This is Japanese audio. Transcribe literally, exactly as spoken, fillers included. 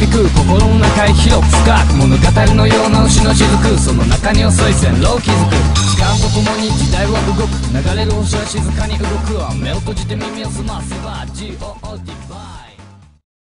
く心の中へ広く深く物語のような牛の雫、その中に遅い線路を築く。時間とともに時代は動く、流れる星は静かに動く。目を閉じて耳を澄ませば ジーオーディバイ